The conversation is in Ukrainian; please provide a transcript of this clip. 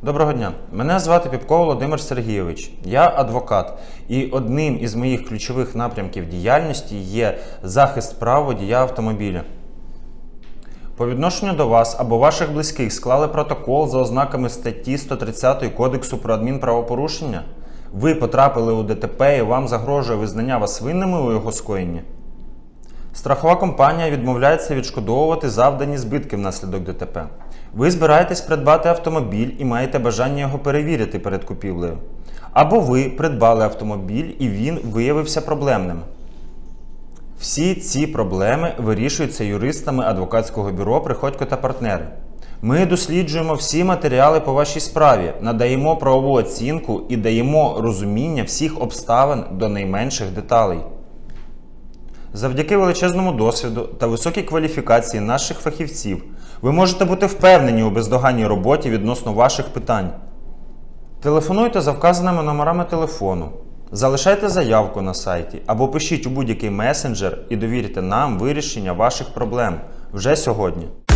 Доброго дня, мене звати Піпко Володимир Сергійович, я адвокат, і одним із моїх ключових напрямків діяльності є захист прав водія автомобіля. По відношенню до вас або ваших близьких склали протокол за ознаками статті 130 Кодексу про адмінправопорушення? Ви потрапили у ДТП і вам загрожує визнання вас винними у його скоєнні? Страхова компанія відмовляється відшкодовувати завдані збитки внаслідок ДТП. Ви збираєтесь придбати автомобіль і маєте бажання його перевірити перед купівлею. Або ви придбали автомобіль і він виявився проблемним. Всі ці проблеми вирішуються юристами адвокатського бюро «Приходько та партнери». Ми досліджуємо всі матеріали по вашій справі, надаємо правову оцінку і даємо розуміння всіх обставин до найменших деталей. Завдяки величезному досвіду та високій кваліфікації наших фахівців ви можете бути впевнені у бездоганній роботі відносно ваших питань. Телефонуйте за вказаними номерами телефону, залишайте заявку на сайті або пишіть у будь-який месенджер і довірте нам вирішення ваших проблем вже сьогодні.